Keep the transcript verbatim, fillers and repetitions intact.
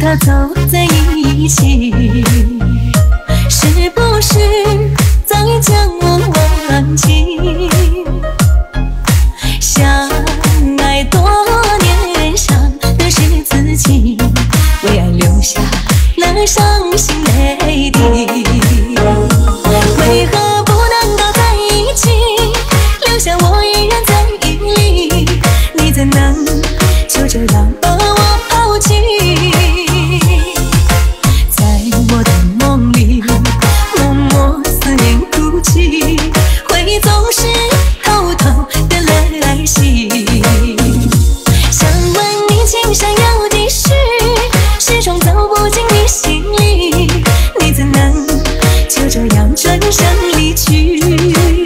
他走在一起，是不是在将我忘记？相爱多年，伤的是自己，为爱留下了伤心泪滴。为何不能够在一起，留下我依然在意里？你怎能就这样把我抛弃？在我的梦里，默默思念哭泣，回忆总是偷偷的来袭。想问你情深有几许，始终走不进你心里，你怎能就这样转身离去？